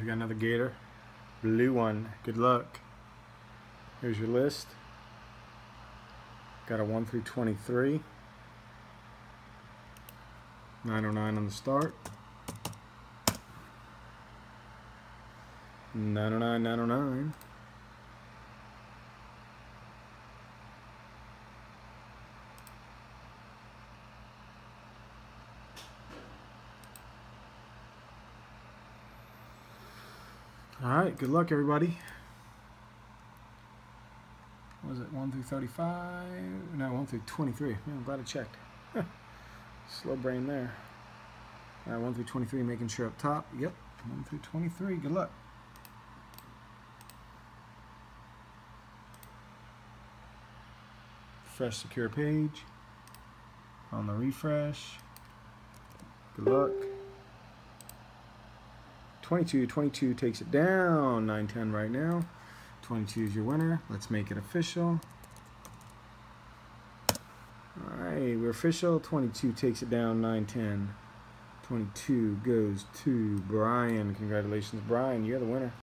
we got another Gator. Blue one. Good luck. Here's your list. Got a 1 through 23. 909 on the start. 909, 909. All right, good luck, everybody. What was it 1 through 35? No, 1 through 23. Yeah, I'm glad I checked. Slow brain there. All right, 1 through 23, making sure up top. Yep, 1 through 23. Good luck. Fresh, secure page. On the refresh. Good luck. 22 takes it down. 910 right now. 22 is your winner. Let's make it official. All right, we're official. 22 takes it down. 910. 22 goes to Brian. Congratulations, Brian. You're the winner.